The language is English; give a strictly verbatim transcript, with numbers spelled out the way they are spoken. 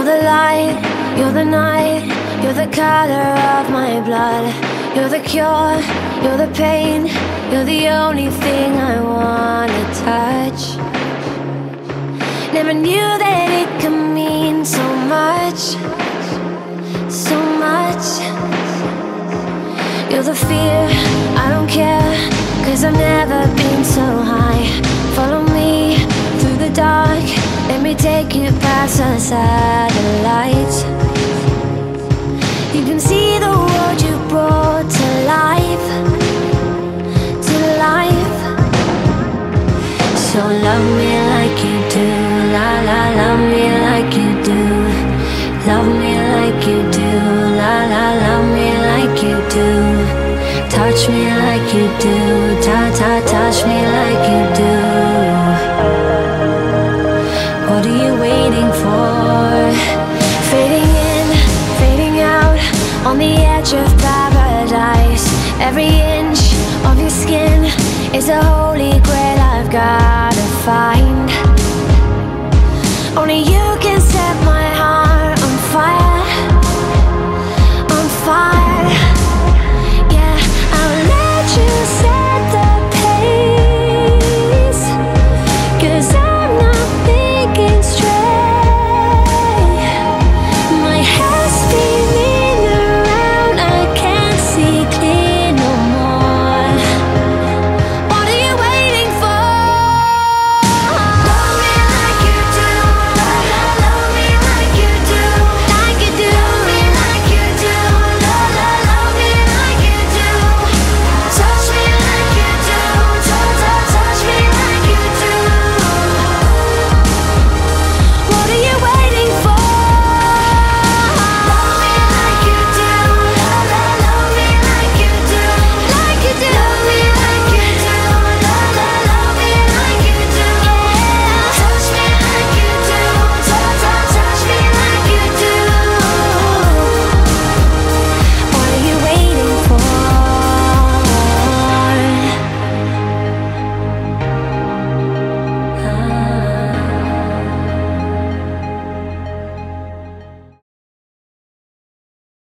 the light, you're the night, you're the color of my blood. You're the cure, you're the pain, you're the only thing I wanna touch. Never knew that it could mean so much, so much. You're the fear, I don't care, cause I've never been so high. Follow me through the dark, let me take you past the satellites. You can see the world you brought to life, to life. So love me like you do, la la, love me like you do. Love me like you do, la la, love me like you do. Touch me like you do, ta ta, touch me like you do. What are you waiting for? Fading in, fading out, on the edge of paradise. Every inch of your skin is a holy grail I've gotta find. Only you